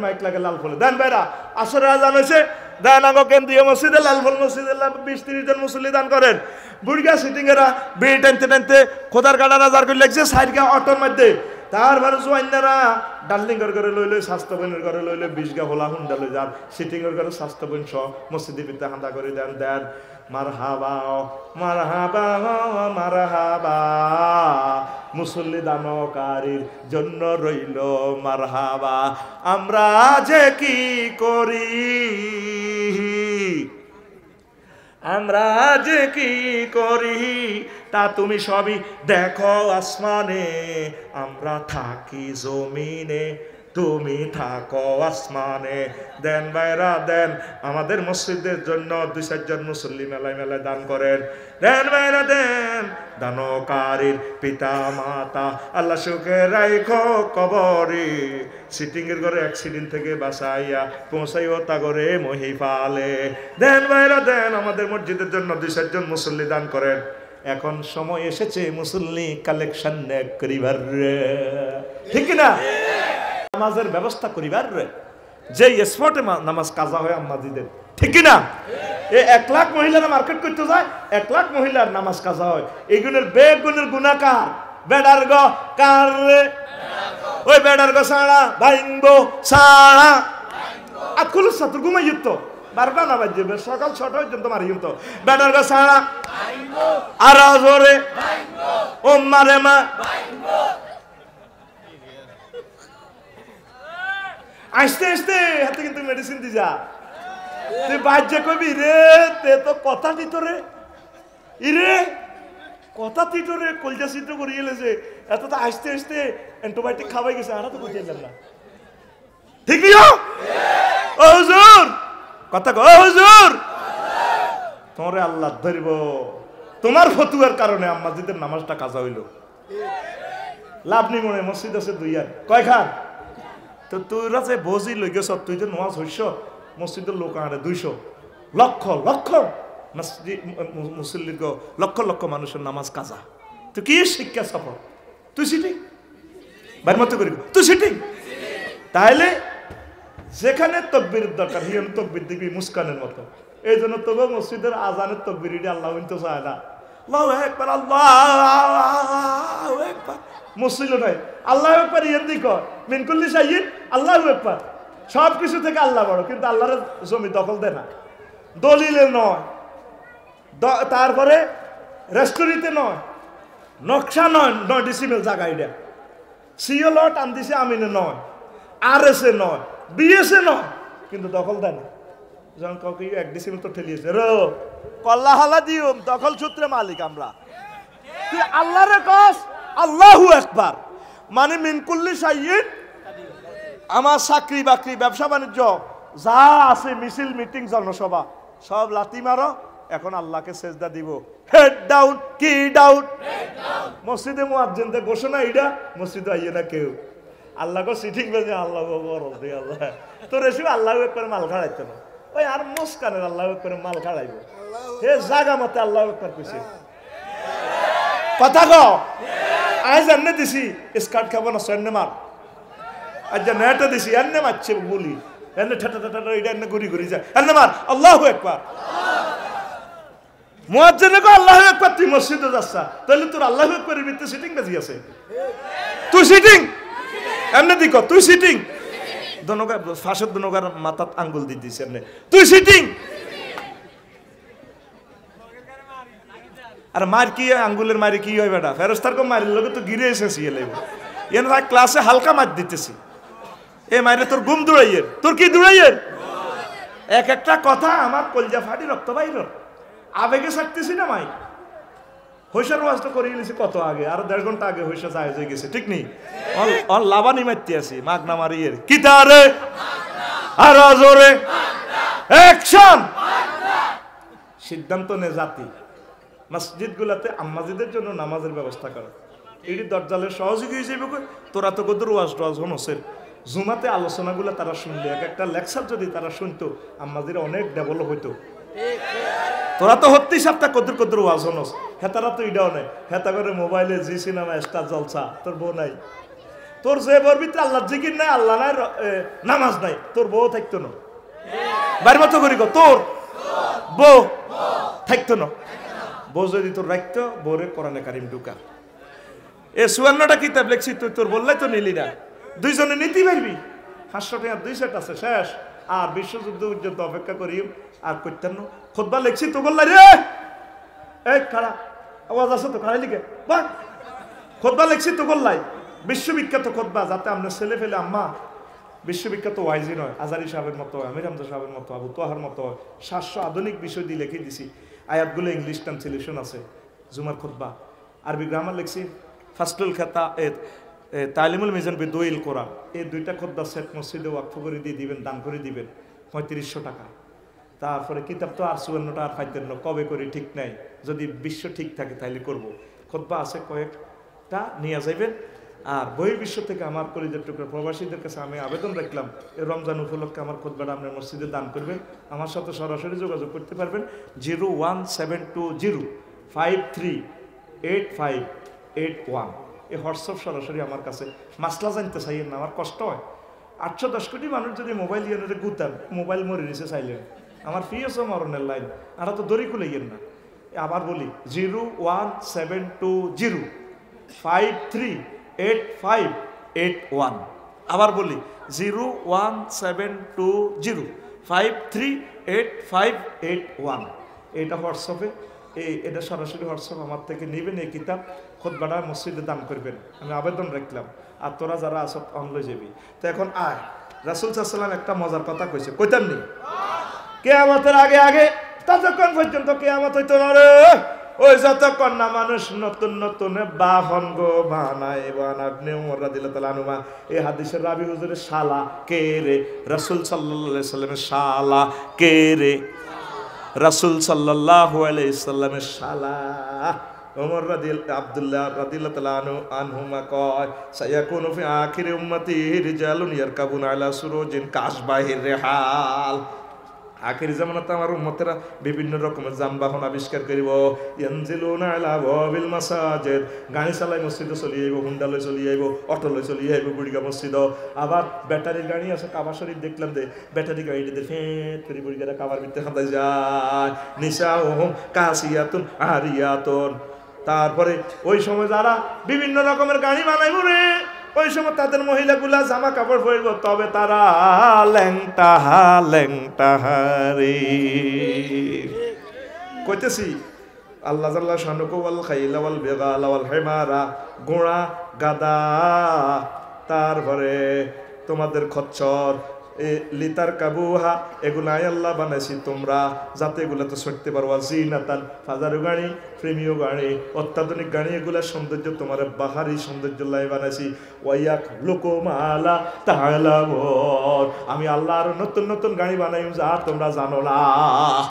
Mic লাগে লাল ফলে দেন ভাইরা আসরে আজান হয়েছে দেন আগো কেন্দ্রীয় মসজিদে লাল ফল মসজিদে 20-30 জন মুসল্লি দান করেন বুড়িগা সিটিং এরা বিড়ি টানতে টানতে খোদার গাড়া রাজার করে লেগছে সাইডগা অটোর মধ্যে তারপরে জোয়াইনারা ডার্লিং করে লইলে স্বাস্থ্যবনের করে লইলে 20 গা হোলা হুন্ডা লই যান সিটিং এর করে স্বাস্থ্যবন সহ মসজিদে বিদ্যা হান্দা করে দেন দেন মারহাবা মারহাবা মারহাবা মুসল্লি দানকারীর জন্য রইল মারহাবা আমরা যে কি করি আমরা যে কি করি তা তুমি সবই দেখো আসমানে আমরা থাকি জমিনে তুমি থাকো আসমানে দেন ভাইরা দেন আমাদের মসজিদের জন্য 2-4 জন মুসল্লি মেলায় মেলায় দান করেন দেন ভাইরা দেন দানকারীর পিতা মাতা আল্লাহ সুখে রাখো কবরে সিটিং এর ঘরে অ্যাক্সিডেন্ট থেকে বাঁচাইয়া পৌঁছাইও তা করে মহিফালে দেন ভাইরা দেন আমাদের মসজিদের জন্য 2-4 জন মুসল্লি দান করেন এখন সময় এসেছে মুসল্লি কালেকশন করিবার ঠিক না নামাজের ব্যবস্থা করিবার যে স্পটে নামাজ কাজা হয় আম্মাজিদের ঠিক না এই 1 লাখ মহিলারা মার্কেট করতে যায় 1 লাখ মহিলার নামাজ কাজা হয় এইগুলোর বেগুনের গুনাহগার বেডার গো কার ওই বেডার গো সাড়া ভাইঙ্গো সাড়া আকুল সাতুর ঘুমাইতো 12টা না বাজে সকাল 6টা পর্যন্ত মারিম তো বেডার গো সাড়া ভাইঙ্গো আর জোরে ভাইঙ্গো ও মারে মা ভাইঙ্গো আস্তে আস্তে হাতে কিন্তু মেডিসিন দি যা তুই বাজ্যে কবি রে তে তো কথা দিত রে ইরে কথা দিত রে কলজা সিদ্ধ করে গেলেছে এত তো আস্তে আস্তে অ্যান্টিবায়োটিক খাওয়াই গেছে আর তো বুঝে না ঠিকই ও হুজুর কথা কো হুজুর তোরে আল্লাহ ধরিব তোমার ফতুয়ার কারণে আম্মাজিদের নামাজটা কাজা হইল লাভ নেই মনে মসজিদ আছে 2 আর কয়খান তো তোরা যে বজি লই গেছ তুই যে নামাজ হইছ মসজিদের লোক আরে 200 লক্ষ লক্ষ মুসল্লির লক্ষ লক্ষ মানুষের নামাজ কাজা তুই কি শিক্ষা সফর তুই সিটিং বাইর মতো করি তুই সিটিং তাহলে যেখানে তকবীর দরকার হিয়ন তকবীর দিবি মুস্কানের মতো এই জন্য তবে মসজিদের আজানের তকবীর এটা আল্লাহ তো চায় না আল্লাহু আকবার আল্লাহু আকবার মুসলিম নাই আল্লাহু আকবার ইয়াদি কর মিন কুল্লি শাইইন আল্লাহু আকবার সব কিছু থেকে আল্লাহ বড় কিন্তু আল্লাহর জমি দখল দেয় না দলিলে নয় তারপরে রেস্টুরিতে নয় নকশা নয় 9 ডিসিমেল জায়গা এটা সিও লট আনদিছে আমিনে নয় আরএসএ নয় বিএসএ নয় কিন্তু দখল দেয় না যখন কাউকে 1 ডিসিমেল তো ঠেলিয়েছে রো কল্লা হালা দিও দখল সূত্রে মালিক আমরা তুই আল্লাহরে কস আল্লাহু আকবার মানে মিন কুল্লি শাইইন আমার চাকরি বাকরি ব্যবসা বাণিজ্য যা আছে মিছিল মিটিং জনসভা সব লাতি মারো এখন আল্লাহকে সেজদা দিব হেড ডাউন কি ডাউন মসজিদে মুয়াজ্জিনদের ঘোষণা এটা মসজিদে আইয়ে না কেউ আল্লাহকে সিটিং বেজে আল্লাহ বড় দে আল্লাহ তোর এসে আল্লাহু আকবার মাল খাড়াইতো না ওই আর মুস্কানের আল্লাহু আকবার মাল খাড়াইব হে জায়গা মতে আল্লাহু আকবার কইছে কথা কও আজ এনে দিছি স্কার্ট খাবো না সন্নে মার আজ নেটে দিছি এনে মারছে বলি এনে ঠাটা ঠাটা এটা এনে ঘুরি ঘুরি যায় এনে মার আল্লাহু আকবার মুয়াজ্জিনে কো আল্লাহু আকবার তুই মসজিদে যাচ্ছা তাহলে তোর আল্লাহু আকবারের ভিতরে সিটিং বাজি আছে তুই সিটিং এমনি দিক তুই সিটিং দনগা ফাঁসের দনগার মাথাত আঙ্গুল দিয়ে দিস এমনি তুই সিটিং আর মার কি আঙ্গুলের মারি কি হয় বেটা ফেরেশতার কো মারির লগে তো গিরে এসেছি এলেব এন ভাই ক্লাসে হালকা মার দিতেছি এ মাইরে তোর ঘুম দৌড়াইয়ের তোর কি দৌড়াইয়ের এক একটা কথা আমার কলজা ফাটি রক্ত বাইর আবেগে ছাড়তেছি না মাই হইসার ওয়াজটা করে গেছি কত আগে আর 1.5 ঘন্টা আগে হইসা যায় হয়ে গেছে ঠিক নেই অন লাভানি মারতে আসি মাগনা মারিয়ের কি তারে আর জোরে অ্যাকশন সিদ্ধান্ত নে জাতি মসজিদগুলোতে আম্মাজিদের জন্য নামাজের ব্যবস্থা করো এটি দরজালের সহযোগী হিসেবে তোরা তো কত ওয়াজ টোয়াজ হনসের জুমাতে আলোচনাগুলো তারা শুনলে এক একটা লেকচার যদি তারা শুনতো আম্মাজিরা অনেক ডেভেলপ হইতো তোরা তো হত্যি সপ্তাহ কদ্দুর কদ্দুর ওয়াজ হনস হেতারা তো এটাও নেই হেতা করে মোবাইলে জি সিনেমা স্টার জলসা তোর বউ নাই তোর যে বউর ভিতরে আল্লাহ জিকির নাই, আল্লাহ নাই, নামাজ নাই, তোর বউ থাকতো না। বাড়ির মতো করি তোর বউ থাকতো না। বউ যদি তোর রাখতো, বউরে কোরআনে কারিম ঢুকা। এ 54টা কিতাব লেখছি, তুই তোর বললাই তো নিলি না। দুইজনে নিতে পারবি, 500 টাকা 2 সেট আছে, শেষ। আর বিশ্বযুদ্ধ পর্যন্ত অপেক্ষা করি আর করতেন না। খুতবা লেখছি তো বললাই রে, এই খাড়া আওয়াজ আছে তো, খাড়া লিখে বাহ। খুতবা লেখছি তো বললাই, বিশ্ববিখ্যাত খুতবা, যাতে আমরা ছেলে ফেলে আম্মা বিশ্ববিখ্যাত ওয়াইজি নয়, আজারি সাহেবের মতো হয়, আমির হামজা সাহেবের মতো, আবু তোহার মতো হয়, 700 আধুনিক বিষয় দিয়ে লিখে দিছি। আয়াতগুলো ইংলিশ ট্রান্সলেশন আছে। জুমার খুতবা আরবি গ্রামার লিখছি। ফাস্টুল খেতা তালিমুল মিজান বিদুইল কোরআন, এই 2টা খুতবা সেট মসজিদে ওয়াকফ করে দিয়ে দিবেন, দান করে দিবেন 3500 টাকা। তারপরে কিতাব তো আর 54টা আর পাইতেন না, কবে করি ঠিক নাই, যদি বিশ্ব ঠিক থাকে তাইলে করব। খুতবা আছে কয়েকটা, নিয়ে যাইবেন। আর বহির্বিশ্ব থেকে আমার কলিজার টুকরা প্রবাসীদের কাছে আমি আবেদন রাখলাম, এই রমজান উপলক্ষে আমার খুতবাটা আপনার মসজিদে দান করবেন। আমার সাথে সরাসরি যোগাযোগ করতে পারবেন 01720538581। এই হোয়াটসঅ্যাপ সরাসরি আমার কাছে। মাসলা জানতে চাইয়েন না, আমার কষ্ট হয়। 810 কোটি মানুষ যদি মোবাইল ইয়ে গুতান, মোবাইল মরে নিছে চাইলেন, আমার ফি আছে মরণের লাইন, আর তো দড়ি খুলে ইয়েন না। আবার বলি 01720538581। আবার বলি 01720538581। এটা হোয়াটসঅ্যাপে, এটা সরাসরি হোয়াটসঅ্যাপ আমার থেকে নেবেন। এই কিতাব খুতবাটা মসজিদে দান করবেন, আমি আবেদন রাখলাম। আর তোরা যারা আসত অনলে যাবি। তো এখন আয়, রাসূল সাল্লাল্লাহু আলাইহি ওয়াসাল্লাম একটা মজার কথা কইছে, কইতাম নি? কিয়ামতের আগে আগে ততক্ষণ পর্যন্ত কিয়ামত হইতো না রে, ওই যতক্ষণ না মানুষ নতুন নতুন বাহন গো বানায়। আপনি ওমর রাদিয়াল্লাহু তাআলা আনহু, এই হাদিসের রাবি হুজুরের শালা কে রে? রাসূল সাল্লাল্লাহু আলাইহি সাল্লামের শালা কে রে? রাসূল সাল্লাল্লাহু আলাইহি সাল্লামের শালা ওমর আব্দুল্লাহ রাদিয়াল্লাহু তাআলা আনহুমা কয়, সায়াকুনু ফি আখিরি উম্মতি রিজালুন ইয়ারকাবুনা আলা সুরুজিন কাশবাহির রিহাল। আখির জামানাতে আমার উম্মতেরা বিভিন্ন রকমের যানবাহন আবিষ্কার করিব। ইয়ানজিলুনা আলা বাবিল মাসাজিদ, গাড়ি চালাই মসজিদে চলি আইব, হুন্ডা লই চলি আইব, অটো লই চলি আইব বুড়িগা মসজিদ। আবার ব্যাটারির গাড়ি আছে, কাবা শরীফ দেখলাম যে ব্যাটারি গাড়িতে ফেট করে বুড়িগারা কাবার ভিতরে খাতায় যায়। নিসাউহুম কাসিয়াতুন আরিয়াতুন। তারপরে ওই সময় যারা বিভিন্ন রকমের গাড়ি বানাইব রে, ওই সময় তাদের মহিলাগুলা জামা কাপড় পরব, তবে তারা ল্যাংটাহা ল্যাংটাহা রে। কইতেছি আল্লাহ জাল্লা শানুহু ওয়াল খাইলা ওয়াল বিগালা ওয়াল হিমারা, ঘোড়া গাদা, তারপরে তোমাদের খচ্চর, লিতার কাবুহা, এগুলাই আল্লাহ বানাইছি তোমরা যাতে এগুলাতে চড়তে পারো। জিনাতান, ফাজারু গাড়ি, প্রেমীয় গাড়ি, অত্যাধুনিক গাড়ি, এগুলা সৌন্দর্য তোমার বাহারি সৌন্দর্য লাই বানাইছি। ওয়াইয়াক লোকমালা তাহলা, আমি আল্লাহ আরো নতুন নতুন গাড়ি বানাই যা তোমরা জানো না।